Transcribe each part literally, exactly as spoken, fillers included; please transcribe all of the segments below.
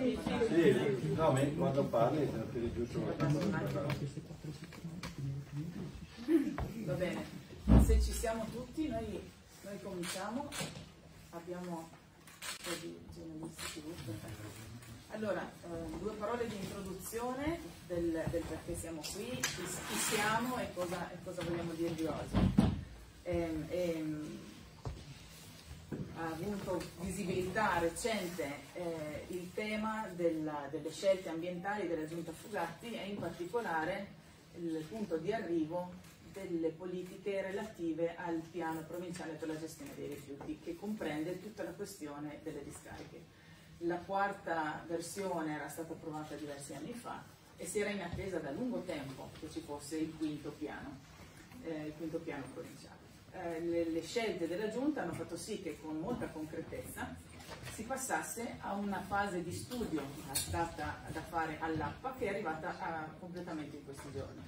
Sì, no, ma quando parli ti giusto. Va bene, se ci siamo tutti, noi, noi cominciamo. Abbiamo un po' di giornalisti che allora, eh, due parole di introduzione del, del perché siamo qui, chi, chi siamo e cosa, e cosa vogliamo dirvi oggi. E, e, ha avuto visibilità recente eh, il tema della, delle scelte ambientali della Giunta Fugatti e in particolare il punto di arrivo delle politiche relative al piano provinciale per la gestione dei rifiuti, che comprende tutta la questione delle discariche. La quarta versione era stata approvata diversi anni fa e si era in attesa da lungo tempo che ci fosse il quinto piano, eh, il quinto piano provinciale. Eh, le, le scelte della Giunta hanno fatto sì che con molta concretezza si passasse a una fase di studio stata da fare all'A P A che è arrivata a, completamente in questi giorni.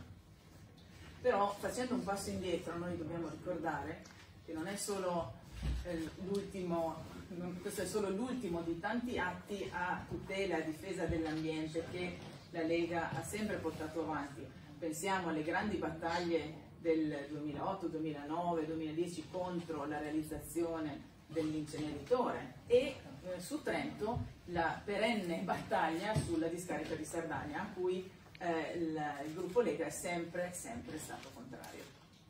Però facendo un passo indietro noi dobbiamo ricordare che non è solo eh, l'ultimo questo è solo l'ultimo di tanti atti a tutela e a difesa dell'ambiente che la Lega ha sempre portato avanti. Pensiamo alle grandi battaglie del duemilaotto, duemilanove, duemiladieci contro la realizzazione dell'inceneritore e eh, su Trento la perenne battaglia sulla discarica di Sardagna a cui eh, il, il gruppo Lega è sempre, sempre stato contrario.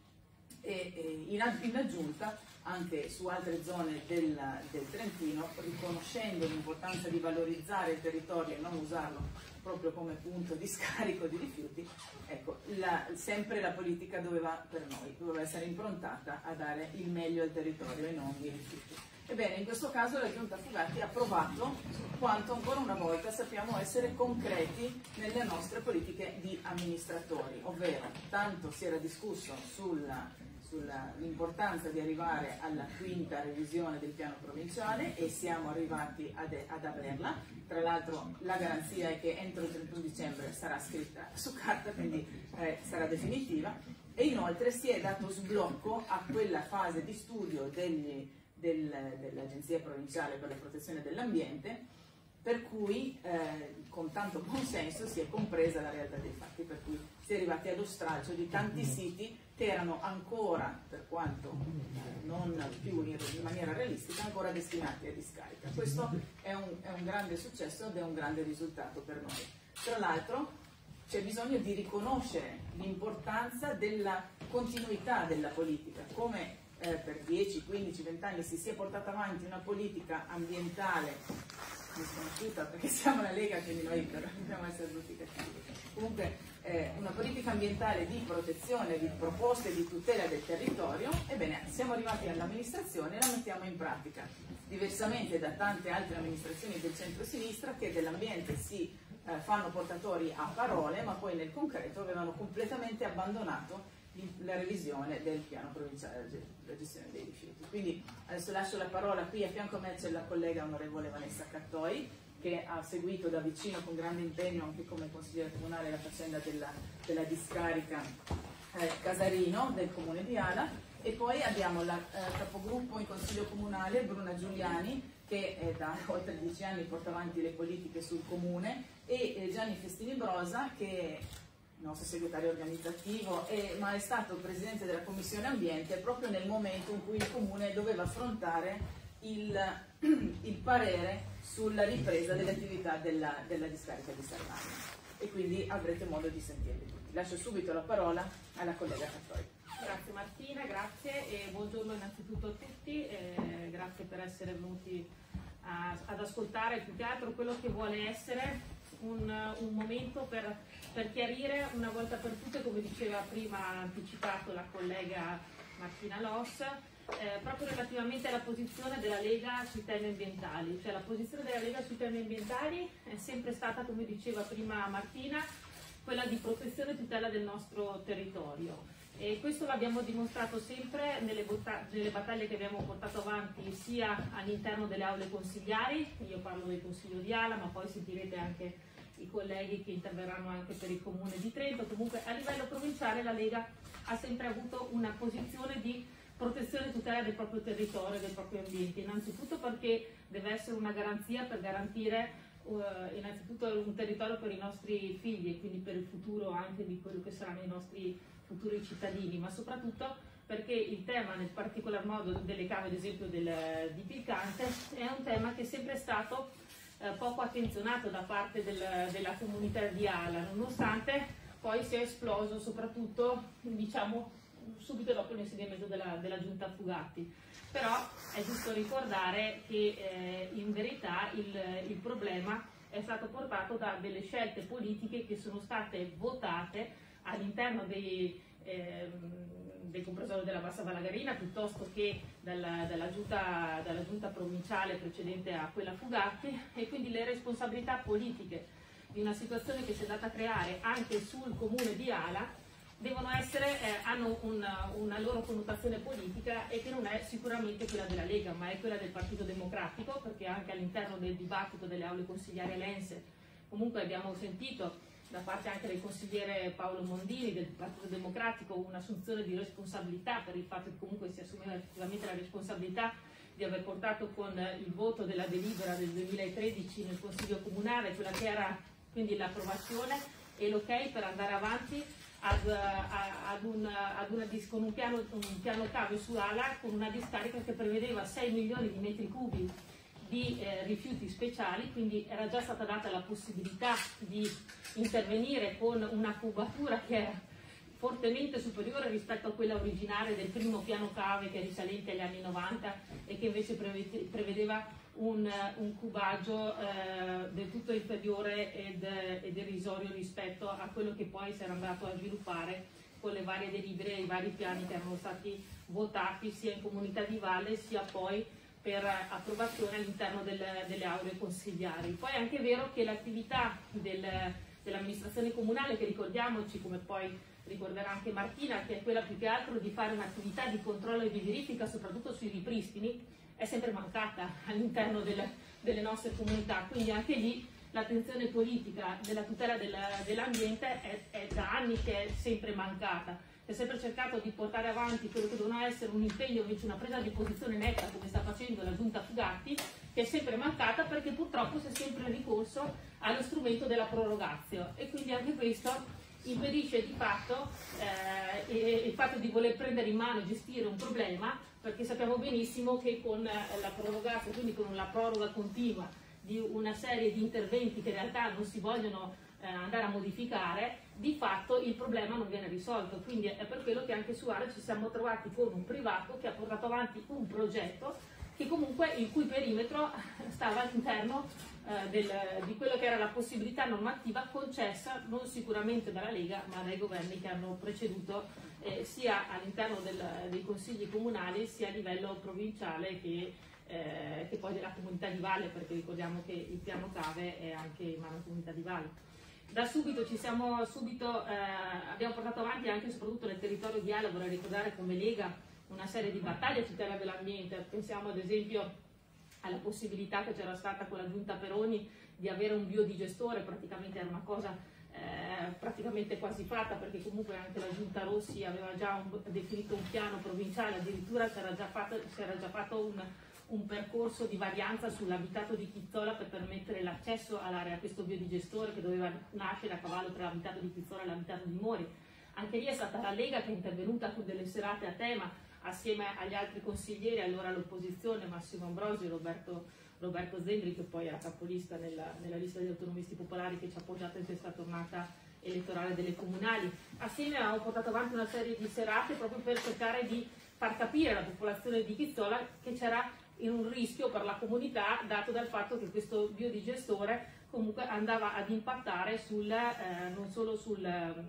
E, e in, in aggiunta anche su altre zone del, del Trentino, riconoscendo l'importanza di valorizzare il territorio e non usarlo proprio come punto di scarico di rifiuti, ecco, la, sempre la politica doveva, per noi, doveva essere improntata a dare il meglio al territorio e non i rifiuti. Ebbene, in questo caso la Giunta Fugatti ha provato quanto ancora una volta sappiamo essere concreti nelle nostre politiche di amministratori, ovvero tanto si era discusso sulla sull'importanza di arrivare alla quinta revisione del piano provinciale e siamo arrivati ad, ad averla. Tra l'altro la garanzia è che entro il trentuno dicembre sarà scritta su carta, quindi eh, sarà definitiva, e inoltre si è dato sblocco a quella fase di studio degli, del, dell'Agenzia Provinciale per la Protezione dell'Ambiente, per cui eh, con tanto consenso si è compresa la realtà dei fatti, per cui si è arrivati allo stralcio di tanti siti che erano ancora, per quanto non più in maniera realistica, ancora destinati a discarica. Questo è un, è un grande successo ed è un grande risultato per noi. Tra l'altro c'è bisogno di riconoscere l'importanza della continuità della politica, come eh, per dieci, quindici, venti anni si sia portata avanti una politica ambientale misconosciuta, perché siamo la Lega, quindi noi dobbiamo essere tutti cattivi. Comunque eh, una politica ambientale di protezione, di proposte di tutela del territorio, ebbene siamo arrivati all'amministrazione e la mettiamo in pratica. Diversamente da tante altre amministrazioni del centro-sinistra che dell'ambiente si eh, fanno portatori a parole, ma poi nel concreto avevano completamente abbandonato la revisione del piano provinciale della gestione dei rifiuti. Quindi adesso lascio la parola qui, a fianco a me c'è la collega onorevole Vanessa Cattoi, che ha seguito da vicino con grande impegno anche come consigliere comunale la faccenda della, della discarica eh, Casarino del comune di Ala, e poi abbiamo la eh, capogruppo in consiglio comunale Bruna Giuliani, che eh, da oltre dieci anni porta avanti le politiche sul comune, e eh, Gianni Festini Brosa, che il nostro segretario organizzativo, è, ma è stato presidente della Commissione Ambiente proprio nel momento in cui il Comune doveva affrontare il, il parere sulla ripresa delle attività della, della discarica di Sardagna, e quindi avrete modo di sentirli tutti. Lascio subito la parola alla collega Cattoi. Grazie Martina, grazie e buongiorno innanzitutto a tutti, eh, grazie per essere venuti a, ad ascoltare più che altro quello che vuole essere Un, un momento per, per chiarire una volta per tutte, come diceva prima anticipato la collega Martina Loss, eh, proprio relativamente alla posizione della Lega sui temi ambientali. Cioè la posizione della Lega sui temi ambientali è sempre stata, come diceva prima Martina, quella di protezione e tutela del nostro territorio. E questo l'abbiamo dimostrato sempre nelle, nelle battaglie che abbiamo portato avanti sia all'interno delle aule consigliari, io parlo del Consiglio di Ala, ma poi sentirete anche i colleghi che interverranno anche per il Comune di Trento. Comunque a livello provinciale la Lega ha sempre avuto una posizione di protezione e tutela del proprio territorio e del proprio ambiente, innanzitutto perché deve essere una garanzia per garantire uh, innanzitutto un territorio per i nostri figli e quindi per il futuro anche di quello che saranno i nostri futuri cittadini, ma soprattutto perché il tema, nel particolar modo delle cave, ad esempio del, di Pilcante, è un tema che è sempre stato eh, poco attenzionato da parte del, della comunità di Ala, nonostante poi sia esploso soprattutto, diciamo, subito dopo l'insediamento della, della giunta Fugatti. Però è giusto ricordare che eh, in verità il, il problema è stato portato da delle scelte politiche che sono state votate all'interno dei, eh, del comprensorio della Bassa Valagarina piuttosto che dalla, dalla, giunta, dalla giunta provinciale precedente a quella Fugatti, e quindi le responsabilità politiche di una situazione che si è data a creare anche sul comune di Ala devono essere, eh, hanno una, una loro connotazione politica, e che non è sicuramente quella della Lega, ma è quella del Partito Democratico, perché anche all'interno del dibattito delle aule consigliari alense comunque abbiamo sentito da parte anche del consigliere Paolo Mondini del Partito Democratico un'assunzione di responsabilità per il fatto che comunque si assumeva effettivamente la responsabilità di aver portato con il voto della delibera del duemilatredici nel Consiglio Comunale quella che era quindi l'approvazione e l'ok per andare avanti ad, ad, un, ad una, con un piano, un piano cave su Ala con una discarica che prevedeva sei milioni di metri cubi di eh, rifiuti speciali, quindi era già stata data la possibilità di intervenire con una cubatura che era fortemente superiore rispetto a quella originaria del primo piano cave, che è risalente agli anni novanta e che invece prevedeva un, un cubaggio eh, del tutto inferiore ed, ed irrisorio rispetto a quello che poi si era andato a sviluppare con le varie delibere e i vari piani che erano stati votati sia in comunità di valle sia poi per approvazione all'interno del, delle aule consigliari. Poi è anche vero che l'attività del, dell'amministrazione comunale, che ricordiamoci, come poi ricorderà anche Martina, che è quella più che altro di fare un'attività di controllo e di verifica soprattutto sui ripristini, è sempre mancata all'interno del, delle nostre comunità, quindi anche lì l'attenzione politica della tutela del, dell'ambiente è, è da anni che è sempre mancata. Si è sempre cercato di portare avanti quello che doveva essere un impegno, invece una presa di posizione netta come sta facendo la giunta Fugatti, che è sempre mancata perché purtroppo si è sempre ricorso allo strumento della prorogatio, e quindi anche questo impedisce di fatto eh, il fatto di voler prendere in mano e gestire un problema, perché sappiamo benissimo che con la prorogatio, quindi con la proroga continua di una serie di interventi che in realtà non si vogliono eh, andare a modificare, di fatto il problema non viene risolto. Quindi è per quello che anche su Ala ci siamo trovati con un privato che ha portato avanti un progetto che comunque il cui perimetro stava all'interno eh, del, di quello che era la possibilità normativa concessa non sicuramente dalla Lega ma dai governi che hanno preceduto eh, sia all'interno dei consigli comunali sia a livello provinciale che, eh, che poi della comunità di valle, perché ricordiamo che il piano cave è anche in mano alla comunità di valle. Da subito ci siamo subito, eh, abbiamo portato avanti anche e soprattutto nel territorio di Ala, vorrei ricordare come Lega, una serie di battaglie a tutela dell'ambiente. Pensiamo ad esempio alla possibilità che c'era stata con la giunta Peroni di avere un biodigestore, praticamente era una cosa eh, praticamente quasi fatta, perché comunque anche la giunta Rossi aveva già un, definito un piano provinciale, addirittura si era già fatto, si era già fatto un un percorso di varianza sull'abitato di Chizzola per permettere l'accesso all'area a questo biodigestore che doveva nascere a cavallo tra l'abitato di Chizzola e l'abitato di Mori. Anche lì è stata la Lega che è intervenuta con delle serate a tema assieme agli altri consiglieri, allora all'opposizione, Massimo Ambrosi e Roberto, Roberto Zendri, che poi era capolista nella, nella lista degli autonomisti popolari che ci ha appoggiato in questa tornata elettorale delle comunali. Assieme abbiamo portato avanti una serie di serate proprio per cercare di far capire alla popolazione di Chizzola che c'era in un rischio per la comunità dato dal fatto che questo biodigestore comunque andava ad impattare sul, eh, non solo sul,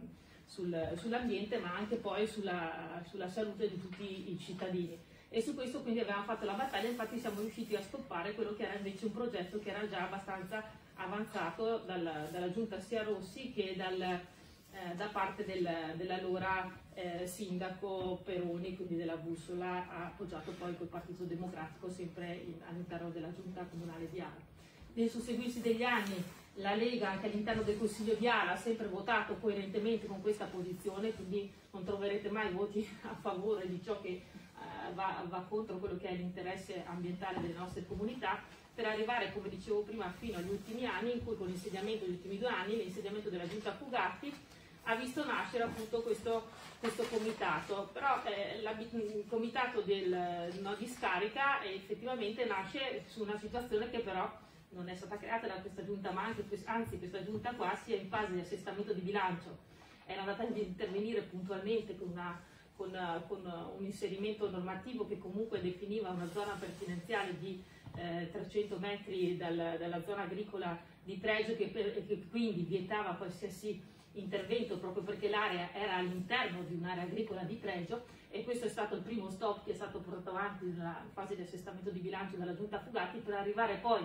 sul, sull'ambiente ma anche poi sulla, sulla salute di tutti i cittadini, e su questo quindi abbiamo fatto la battaglia. Infatti siamo riusciti a stoppare quello che era invece un progetto che era già abbastanza avanzato dal, dalla giunta sia Rossi che dal, eh, da parte del, dell'allora eh, sindaco Peroni, quindi della Bussola, ha appoggiato poi col Partito Democratico sempre all'interno della giunta comunale di Ala. Nel susseguirsi degli anni la Lega anche all'interno del Consiglio di Ala ha sempre votato coerentemente con questa posizione, quindi non troverete mai voti a favore di ciò che eh, va, va contro quello che è l'interesse ambientale delle nostre comunità. per arrivare, come dicevo prima, fino agli ultimi anni, in cui con l'insediamento degli ultimi due anni, l'insediamento della giunta Fugatti, ha visto nascere appunto questo, questo comitato. Però eh, la, il comitato del no discarica eh, effettivamente nasce su una situazione che però non è stata creata da questa giunta, ma anche, anzi questa giunta qua sia in fase di assestamento di bilancio, era andata ad intervenire puntualmente con, una, con, con un inserimento normativo che comunque definiva una zona pertinenziale di eh, trecento metri dal, dalla zona agricola di pregio, che, per, che quindi vietava qualsiasi intervento proprio perché l'area era all'interno di un'area agricola di pregio, e questo è stato il primo stop che è stato portato avanti nella fase di assestamento di bilancio dalla giunta Fugatti, per arrivare poi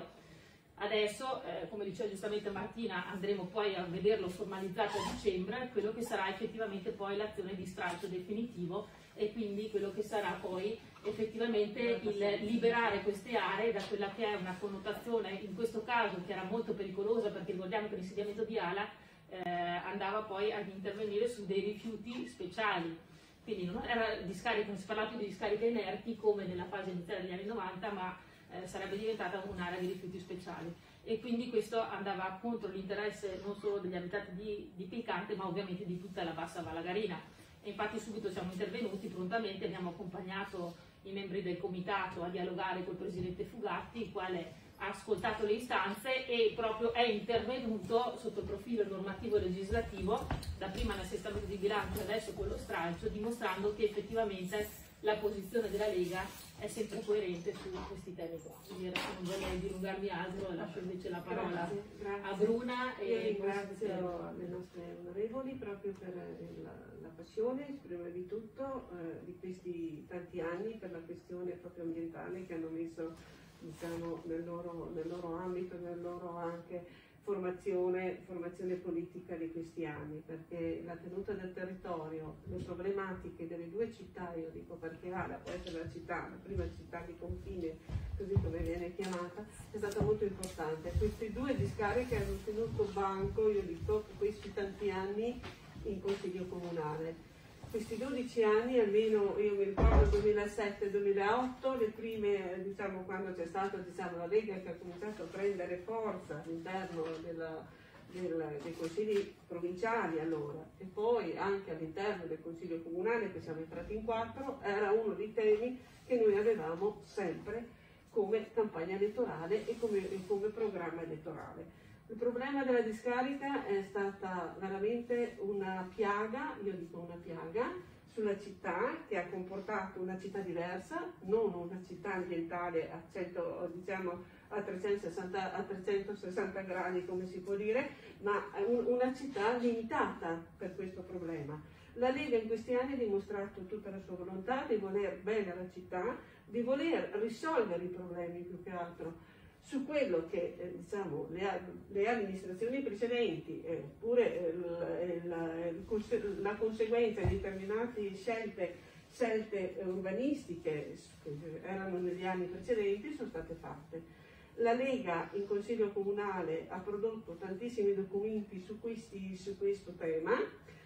adesso, eh, come diceva giustamente Martina, andremo poi a vederlo formalizzato a dicembre, quello che sarà effettivamente poi l'azione di stralcio definitivo, e quindi quello che sarà poi effettivamente il liberare queste aree da quella che è una connotazione, in questo caso che era molto pericolosa, perché ricordiamo che l'insediamento di Ala eh, andava poi ad intervenire su dei rifiuti speciali, quindi non era discarica, non si parlava più di discariche inerti come nella fase iniziale degli anni novanta, ma eh, sarebbe diventata un'area di rifiuti speciali, e quindi questo andava contro l'interesse non solo degli abitanti di, di Piccante, ma ovviamente di tutta la bassa Valagarina. E infatti subito siamo intervenuti prontamente, abbiamo accompagnato i membri del comitato a dialogare col presidente Fugatti, il quale ha ascoltato le istanze e proprio è intervenuto sotto il profilo normativo e legislativo, dapprima l'assestamento di bilancio e adesso quello stralcio, dimostrando che effettivamente la posizione della Lega è sempre coerente su questi temi qua. Quindi adesso non vorrei dilungarmi altro, lascio invece la parola grazie, grazie. a Bruna. Io E ringrazio le nostre onorevoli proprio per la, la passione, prima di tutto, eh, di questi tanti anni per la questione proprio ambientale che hanno messo, diciamo, nel loro, nel loro ambito, nel loro anche formazione, formazione politica di questi anni, perché la tenuta del territorio, le problematiche delle due città, io dico perché Ala può essere la città, la prima città di confine, così come viene chiamata, è stata molto importante. Queste due discariche hanno tenuto banco, io dico, questi tanti anni in Consiglio Comunale. Questi dodici anni, almeno io mi ricordo duemilasette duemilaotto, le prime, diciamo, quando c'è stata, diciamo, la Lega che ha cominciato a prendere forza all'interno della, del, dei consigli provinciali allora, e poi anche all'interno del Consiglio Comunale, che siamo entrati in quattro, era uno dei temi che noi avevamo sempre come campagna elettorale e come, e come programma elettorale. Il problema della discarica è stata veramente una piaga, io dico una piaga, sulla città, che ha comportato una città diversa, non una città ambientale a, cento, diciamo, a, trecentosessanta, a trecentosessanta gradi, come si può dire, ma un, una città limitata per questo problema. La Lega in questi anni ha dimostrato tutta la sua volontà di voler bene alla città, di voler risolvere i problemi più che altro su quello che eh, diciamo, le, le amministrazioni precedenti, eh, pure eh, la, la, la conseguenza di determinate scelte, scelte urbanistiche che erano negli anni precedenti, sono state fatte. La Lega in Consiglio Comunale ha prodotto tantissimi documenti su, questi, su questo tema.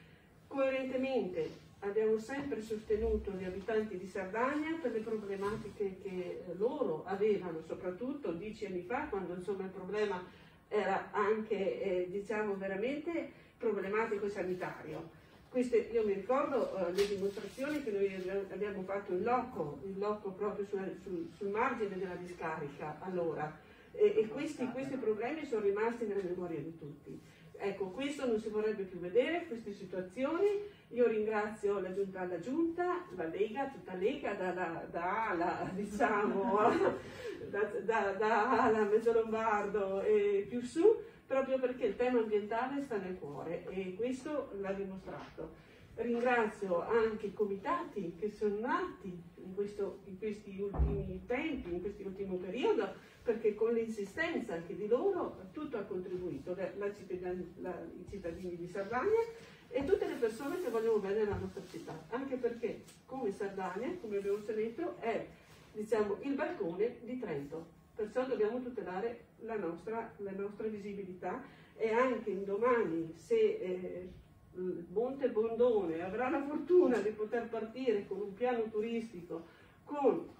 Coerentemente abbiamo sempre sostenuto gli abitanti di Sardegna per le problematiche che loro avevano, soprattutto dieci anni fa, quando insomma il problema era anche eh, diciamo veramente problematico e sanitario. Queste, io mi ricordo eh, le dimostrazioni che noi abbiamo fatto in loco, in loco proprio sul, sul, sul margine della discarica allora, e, e questi, questi problemi sono rimasti nella memoria di tutti. Ecco, questo non si vorrebbe più vedere, queste situazioni. Io ringrazio la Giunta, la Giunta, la Lega, tutta Lega, da, da, da Ala, diciamo, da, da, da Ala, Mezzolombardo e più su, proprio perché il tema ambientale sta nel cuore e questo l'ha dimostrato. Ringrazio anche i comitati che sono nati in, questo, in questi ultimi tempi, in questo ultimo periodo, perché con l'insistenza anche di loro tutto ha contribuito, la, la cittadini, la, i cittadini di Sardegna e tutte le persone che vogliono bene la nostra città, anche perché come Sardegna, come abbiamo detto, è, diciamo, il balcone di Trento, perciò dobbiamo tutelare la nostra, la nostra visibilità e anche in domani, se eh, il Monte Bondone avrà la fortuna di poter partire con un piano turistico con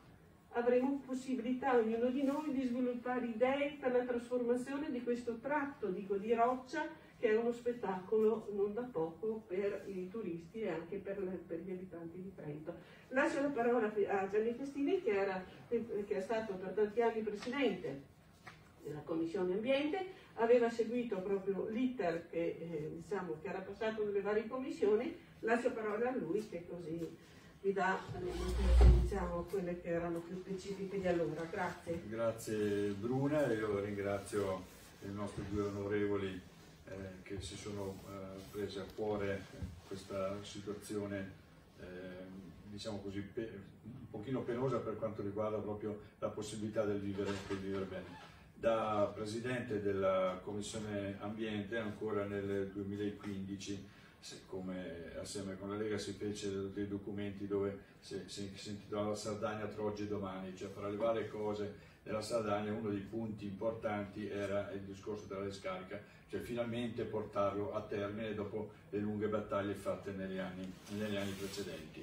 avremo possibilità ognuno di noi di sviluppare idee per la trasformazione di questo tratto, dico, di roccia, che è uno spettacolo non da poco per i turisti e anche per, le, per gli abitanti di Trento. Lascio la parola a Gianni Festini, che, era, che è stato per tanti anni presidente della Commissione Ambiente, aveva seguito proprio l'iter che, eh, diciamo, che era passato nelle varie commissioni. Lascio la parola a lui, che così vi dà, diciamo, quelle che erano più specifiche di allora. Grazie. Grazie Bruna, e io ringrazio i nostri due onorevoli eh, che si sono eh, presi a cuore questa situazione, eh, diciamo così, un pochino penosa per quanto riguarda proprio la possibilità del vivere, del vivere bene. Da Presidente della Commissione Ambiente ancora nel duemilaquindici, come assieme con la Lega si fece dei documenti dove si, si, si intitolava Sardegna tra oggi e domani, cioè fra le varie cose della Sardegna uno dei punti importanti era il discorso della discarica, cioè finalmente portarlo a termine dopo le lunghe battaglie fatte negli anni, negli anni precedenti.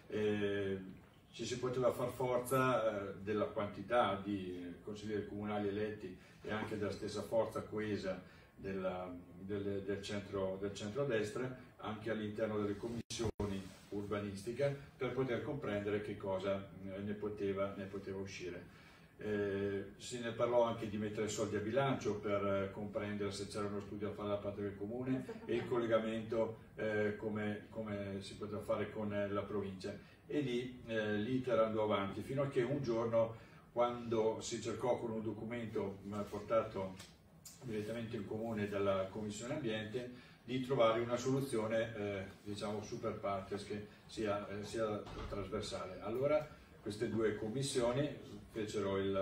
E ci si poteva far forza eh, della quantità di consiglieri comunali eletti e anche della stessa forza coesa della, del, del, centro, del centrodestra anche all'interno delle commissioni urbanistiche per poter comprendere che cosa eh, ne, poteva, ne poteva uscire. Eh, se ne parlò anche di mettere soldi a bilancio per eh, comprendere se c'era uno studio a fare da parte del comune e il collegamento eh, come, come si poteva fare con eh, la provincia, e lì eh, l'iter andò avanti fino a che un giorno, quando si cercò con un documento portato direttamente in comune dalla Commissione Ambiente di trovare una soluzione eh, diciamo super partes che sia, eh, sia trasversale. Allora queste due commissioni fecero il,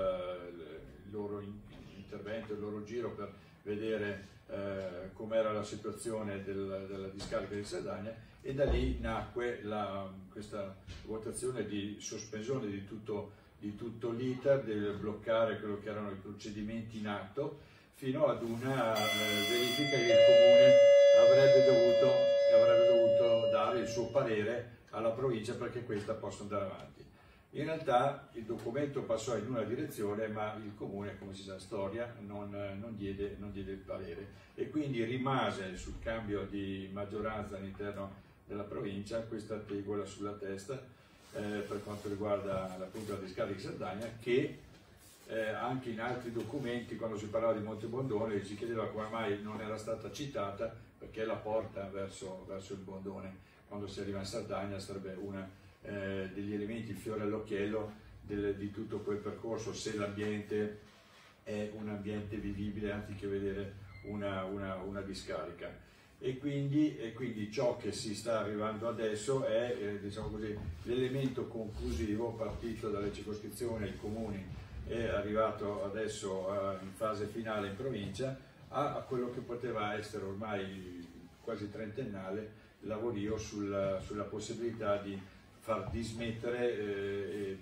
il loro intervento, il loro giro per vedere eh, com'era la situazione del, della discarica di Sardegna, e da lì nacque la, questa votazione di sospensione di tutto, di tutto l'iter, di bloccare quello che erano i procedimenti in atto fino ad una eh, verifica che il Comune avrebbe dovuto, avrebbe dovuto dare il suo parere alla provincia perché questa possa andare avanti. In realtà il documento passò in una direzione, ma il Comune, come si sa, storia, non, non, diede, non diede il parere, e quindi rimase sul cambio di maggioranza all'interno della provincia questa tegola sulla testa eh, per quanto riguarda appunto la discarica di Sardegna, che eh, anche in altri documenti, quando si parlava di Monte Bondone, si chiedeva come mai non era stata citata, perché è la porta verso, verso il Bondone. Quando si arriva in Sardegna sarebbe una Eh, degli elementi, il fiore all'occhiello di tutto quel percorso, se l'ambiente è un ambiente vivibile anziché vedere una, una, una discarica. E quindi, e quindi ciò che si sta arrivando adesso è eh, diciamo così, l'elemento conclusivo, partito dalle circoscrizioni ai comuni, è arrivato adesso eh, in fase finale in provincia, a, a quello che poteva essere ormai quasi trentennale lavorio sulla, sulla possibilità di far dismettere, eh,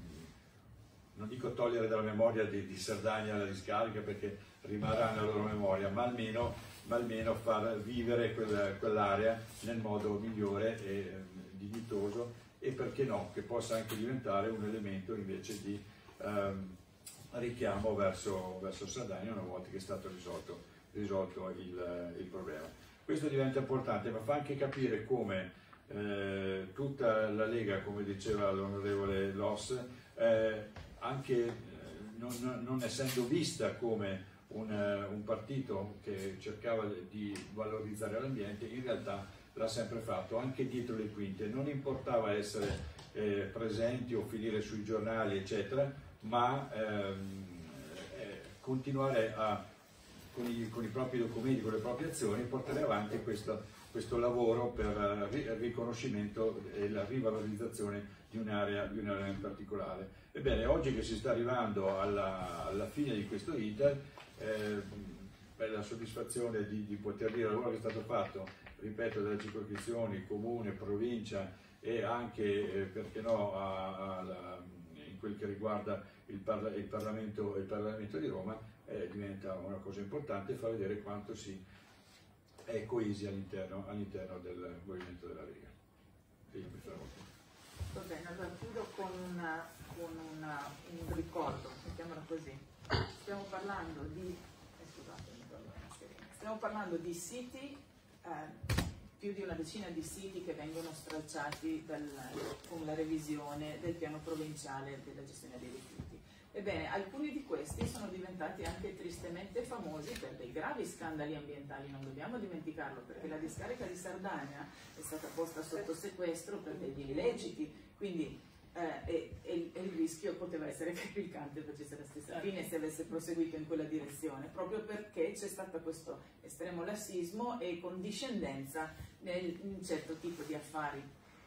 non dico togliere dalla memoria di, di Sardegna la discarica perché rimarrà nella loro memoria, ma almeno, ma almeno far vivere quel, quell'area nel modo migliore e eh, dignitoso, e perché no, che possa anche diventare un elemento invece di ehm, richiamo verso, verso Sardegna una volta che è stato risolto, risolto il, il problema. Questo diventa importante, ma fa anche capire come Eh, tutta la Lega, come diceva l'onorevole Loss, eh, anche eh, non, non essendo vista come un, un partito che cercava di valorizzare l'ambiente, in realtà l'ha sempre fatto, anche dietro le quinte. Non importava essere eh, presenti o finire sui giornali, eccetera, ma ehm, eh, continuare a, con, i, con i propri documenti, con le proprie azioni, portare avanti questo questo lavoro per il riconoscimento e la rivalorizzazione di un'area di un'area in particolare. Ebbene, oggi che si sta arrivando alla, alla fine di questo iter, eh, per la soddisfazione di, di poter dire il lavoro che è stato fatto, ripeto, dalle circoscrizioni, comune, provincia e anche, eh, perché no, a, a, a, in quel che riguarda il, parla, il, Parlamento, il Parlamento di Roma, eh, diventa una cosa importante, fa vedere quanto si è coesi all'interno, all'interno del movimento della Lega. Io mi fermo qui. Va bene, allora chiudo con, una, con una, un ricordo, mettiamola così. Stiamo parlando di, eh, scusatemi, stiamo parlando di siti, eh, più di una decina di siti che vengono stralciati dal, con la revisione del piano provinciale della gestione dei rifiuti. Ebbene, alcuni di questi sono diventati anche tristemente famosi per dei gravi scandali ambientali, non dobbiamo dimenticarlo, perché la discarica di Sardegna è stata posta sotto sequestro per degli illeciti, quindi eh, e, e, e il rischio poteva essere che il Cante facesse la stessa fine se avesse proseguito in quella direzione, proprio perché c'è stato questo estremo lassismo e condiscendenza nel, in un certo tipo di affari.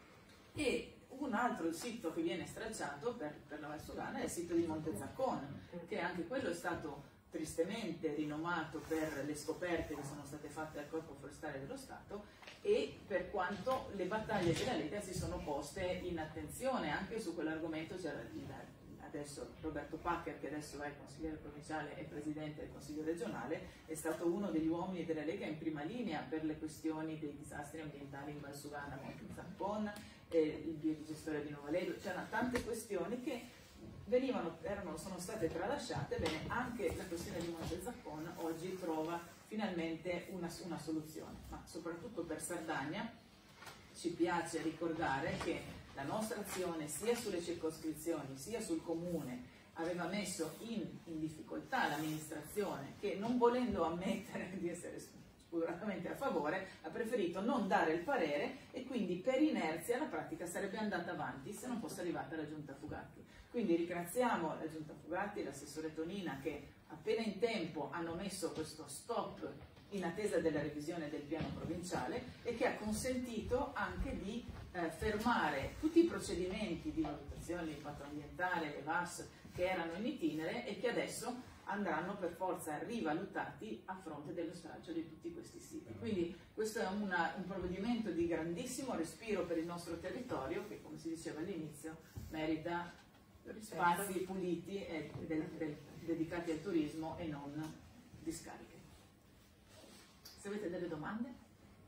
E un altro sito che viene stralciato per, per la Valsugana è il sito di Montezaccone, che anche quello è stato tristemente rinomato per le scoperte che sono state fatte al Corpo Forestale dello Stato e per quanto le battaglie della Lega si sono poste in attenzione anche su quell'argomento. C'era adesso Roberto Paccher, che adesso è consigliere provinciale e presidente del Consiglio regionale, è stato uno degli uomini della Lega in prima linea per le questioni dei disastri ambientali in Valsugana, Montezaccone, eh, il biogestore di Novaledo. C'erano tante questioni che venivano, erano, sono state tralasciate. Bene, anche la questione di Montezaccone oggi trova finalmente una, una soluzione, ma soprattutto per Sardegna ci piace ricordare che la nostra azione sia sulle circoscrizioni sia sul comune aveva messo in, in difficoltà l'amministrazione, che non volendo ammettere di essere spudoratamente a favore ha preferito non dare il parere e quindi per inerzia la pratica sarebbe andata avanti se non fosse arrivata la Giunta Fugatti. Quindi ringraziamo la Giunta Fugatti e l'assessore Tonina che appena in tempo hanno messo questo stop in attesa della revisione del piano provinciale e che ha consentito anche di eh, fermare tutti i procedimenti di valutazione di impatto ambientale, le V A S che erano in itinere e che adesso andranno per forza rivalutati a fronte dello stralcio di tutti questi siti. Quindi questo è una, un provvedimento di grandissimo respiro per il nostro territorio che, come si diceva all'inizio, merita spazi puliti e del, del, dedicati al turismo e non discariche. Se avete delle domande?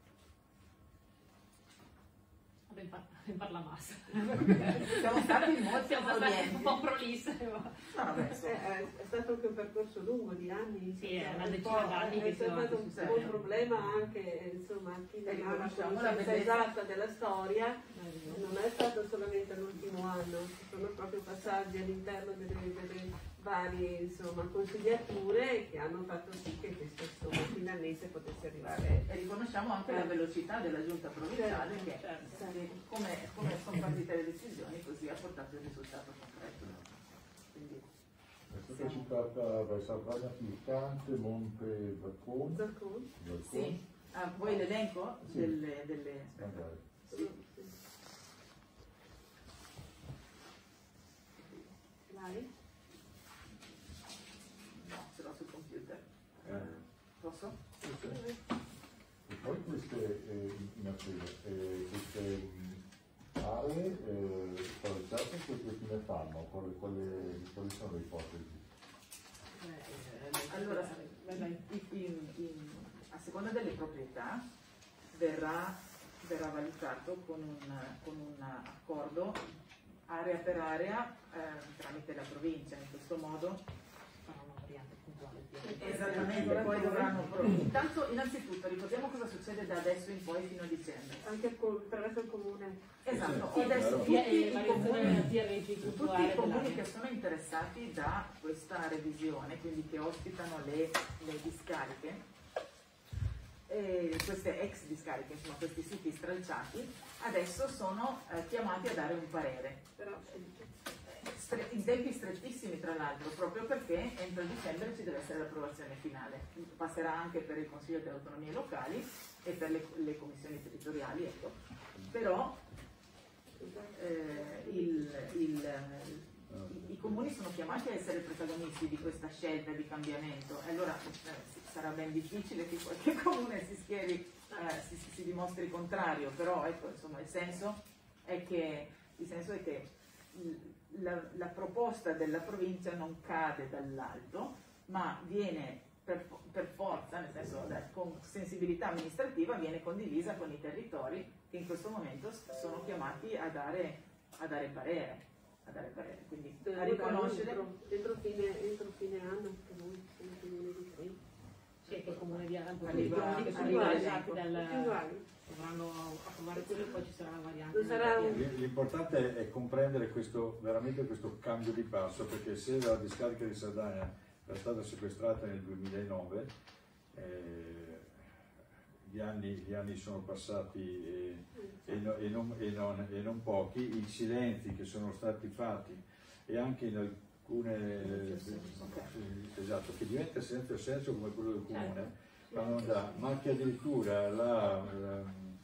Ben parla massa. Siamo stati molto un po' prolisse. No, vabbè, è, è stato anche un percorso lungo di anni. Sì, è una decina d'anni che è stato un, un problema anche, insomma, chi non ha una conoscenza esatta della storia. Non è stato solamente l'ultimo anno, ci sono proprio passaggi all'interno delle, delle varie, insomma, consigliature che hanno fatto sì che questo, insomma, finalmente potesse arrivare. E riconosciamo anche la velocità della Giunta provinciale certo, che, certo. che come, come sono partite le decisioni così ha portato il risultato concreto. Quindi, è stata citata Sardegna più Cante, Montezaccone. Zaccone. sì. Ah, vuoi l'elenco? Sì. Delle, delle... Magari. Sì. Vai. No, ce l'ho sul computer. Eh. Posso? E poi queste, eh, in attesa, eh, queste mh, aree eh, stralciate che fine fanno? Quali, quali, quali sono le ipotesi? Allora, in, in, in, a seconda delle proprietà verrà, verrà valutato con un, con un accordo area per area eh, tramite la provincia. In questo modo Farò una variante puntuale. esattamente, poi dovranno intanto innanzitutto ricordiamo cosa succede da adesso in poi fino a dicembre. Anche attraverso il comune. Esatto, Sì, adesso chiaro. tutti i comuni, tutti tutti i comuni che sono interessati da questa revisione, quindi che ospitano le, le discariche, eh, queste ex discariche, insomma questi siti stralciati, adesso sono eh, chiamati a dare un parere. Però, In tempi strettissimi tra l'altro, proprio perché entro dicembre ci deve essere l'approvazione finale. Passerà anche per il Consiglio delle Autonomie Locali e per le, le commissioni territoriali, ecco. Però eh, il, il, i, i comuni sono chiamati a essere protagonisti di questa scelta di cambiamento e allora eh, sarà ben difficile che qualche comune si schieri, eh, si, si dimostri contrario, però ecco, insomma, il senso è che, il senso è che La, la proposta della provincia non cade dall'alto, ma viene per, per forza, nel senso con sensibilità amministrativa, viene condivisa con i territori che in questo momento sono chiamati a dare a dare parere, a dare parere, quindi Devo a riconoscere. Entro, entro, fine, entro fine anno, che noi siamo il comune di Crema. Sì, che il comune di Arano Arriva- arriva esatti tutti dal... uguali. dovranno approvare quello e poi ci sarà la variante. Non sarà un- L'importante è comprendere questo, veramente questo cambio di passo, perché se la discarica di Sardegna era stata sequestrata nel duemilanove, eh, gli, anni, gli anni sono passati e, e, no- e non, e non- e non pochi, i silenzi che sono stati fatti e anche in alcune eh, esatto, che diventa silenzio assenso come quello del comune, fanno da, ma che addirittura la, la,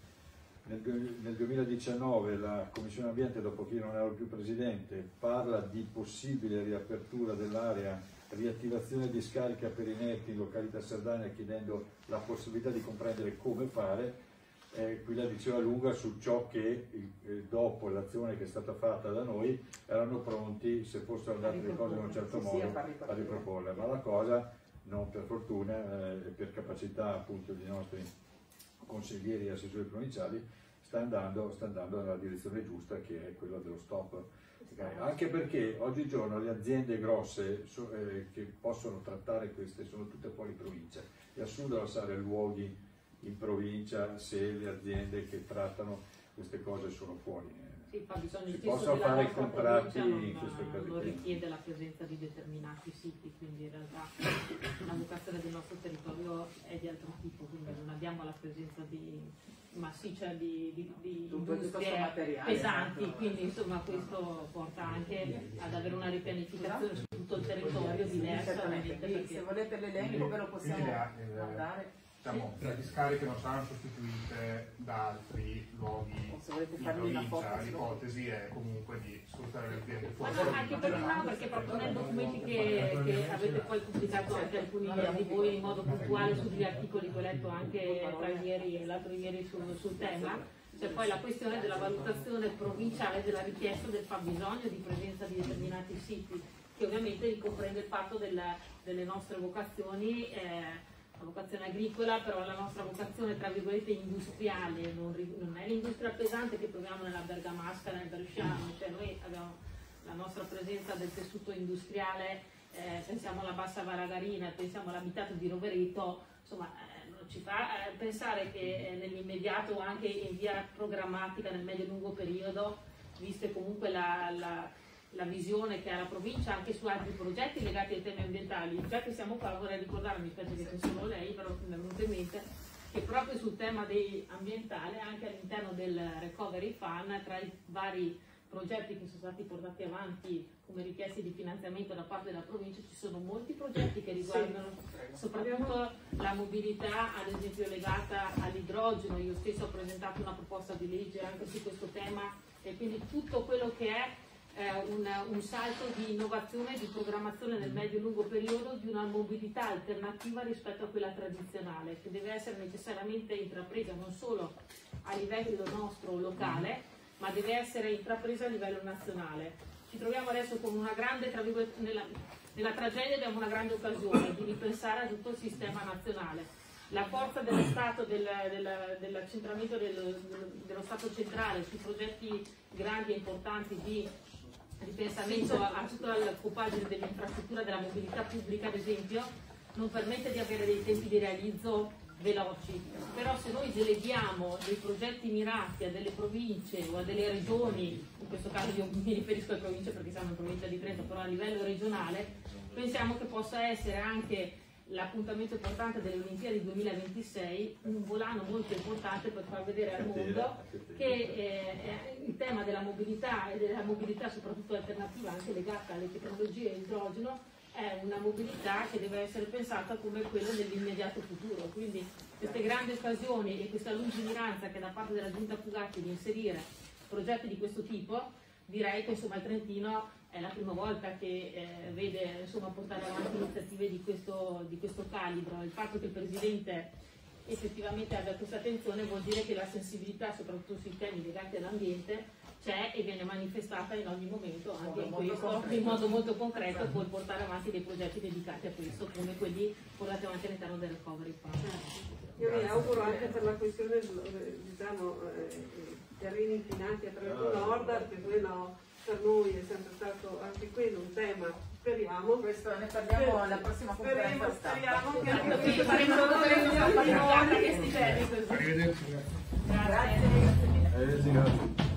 nel, nel duemiladiciannove la Commissione Ambiente, dopo che io non ero più presidente, parla di possibile riapertura dell'area, riattivazione di scarica per inerti in località Sardegna, chiedendo la possibilità di comprendere come fare. Eh, qui la diceva lunga su ciò che eh, dopo l'azione che è stata fatta da noi erano pronti, se fossero andate le cose in un certo Sì, sì, modo, a far ripartire. a riproporle, ma la cosa non per fortuna e eh, per capacità appunto dei nostri consiglieri e assessori provinciali sta andando, sta andando nella direzione giusta, che è quella dello stop. Okay. Anche perché oggigiorno le aziende grosse so, eh, che possono trattare queste sono tutte fuori provincia. È assurdo lasciare luoghi in provincia se le aziende che trattano queste cose sono fuori. Sì, il fabbisogno Si stesso possono della fare nostra contratti provincia in questo non, caso non qui. richiede la presenza di determinati siti, quindi in realtà la vocazione del nostro territorio è di altro tipo, quindi non abbiamo la presenza di massiccia di, di, di Tutto il discorso industrie materiale, pesanti, esatto. quindi insomma questo porta anche ad avere una ripianificazione su tutto il territorio diversa, Certamente, ovviamente, quindi perché se volete l'elenco ve lo possiamo Quindi la- il- mandare, Diciamo, le discariche non saranno sostituite da altri luoghi o se volete in farmi una provincia. foto. L'ipotesi è comunque di sfruttare le aziende Ma fuori no, anche provincia. perché no, perché proprio nei documenti che, che avete poi pubblicato anche alcuni di voi in modo puntuale sugli articoli che ho letto anche tra ieri e l'altro ieri sul, sul tema, c'è poi la questione della valutazione provinciale della richiesta del fabbisogno di presenza di determinati siti, che ovviamente ricomprende il fatto della- delle nostre vocazioni. Eh, la vocazione agricola, però la nostra vocazione tra virgolette industriale non, ri- non è l'industria pesante che troviamo nella Bergamasca, nel Bresciano, cioè noi abbiamo la nostra presenza del tessuto industriale, eh, pensiamo alla Bassa Varagarina, pensiamo all'abitato di Rovereto, insomma eh, non ci fa eh, pensare che eh, nell'immediato o anche in via programmatica nel medio-lungo periodo, viste comunque la, la la visione che ha la provincia anche su altri progetti legati ai temi ambientali. Già che siamo qua vorrei ricordare, mi spiace che c'è solo lei, però mi è venuto in mente che proprio sul tema dei ambientale, anche all'interno del Recovery Fund, tra i vari progetti che sono stati portati avanti come richieste di finanziamento da parte della provincia, ci sono molti progetti che riguardano soprattutto la mobilità, ad esempio legata all'idrogeno. Io stesso ho presentato una proposta di legge anche su questo tema, e quindi tutto quello che è Eh, un, un salto di innovazione e di programmazione nel medio-lungo periodo di una mobilità alternativa rispetto a quella tradizionale, che deve essere necessariamente intrapresa non solo a livello nostro locale, ma deve essere intrapresa a livello nazionale. Ci troviamo adesso con una grande, tra virgolette, nella, nella tragedia abbiamo una grande occasione di ripensare a tutto il sistema nazionale. La forza dello Stato, del, del, dell'accentramento dello, dello Stato centrale sui progetti grandi e importanti di ripensamento a, a tutta la compagine dell'infrastruttura della mobilità pubblica, ad esempio, non permette di avere dei tempi di realizzo veloci. Però se noi deleghiamo dei progetti mirati a delle province o a delle regioni, in questo caso io mi riferisco alle province perché siamo in provincia di Trento, però a livello regionale, pensiamo che possa essere anche l'appuntamento importante delle Olimpiadi duemilaventisei, un volano molto importante per far vedere al mondo che eh, il tema della mobilità e della mobilità soprattutto alternativa, anche legata alle tecnologie e idrogeno, è una mobilità che deve essere pensata come quella dell'immediato futuro. Quindi queste grandi occasioni e questa lungimiranza che da parte della Giunta Fugatti di inserire progetti di questo tipo, direi che insomma il Trentino è la prima volta che eh, vede insomma, portare avanti iniziative di questo, di questo calibro. Il fatto che il Presidente effettivamente abbia questa attenzione vuol dire che la sensibilità, soprattutto sui temi legati all'ambiente, c'è e viene manifestata in ogni momento, anche in questo, in modo molto concreto, per portare avanti dei progetti dedicati a questo, come quelli portati avanti all'interno del Recovery Fund. Io mi auguro anche per la questione, diciamo, eh, terreni inquinati a Trento Nord, perché quello per noi è sempre stato anche quello un tema, speriamo. Questo ne parliamo alla prossima conferenza stampa. Speriamo che Anche anche qui faremo una conferenza stampa per questi temi così. Arrivederci. Grazie. Eh, sì, grazie.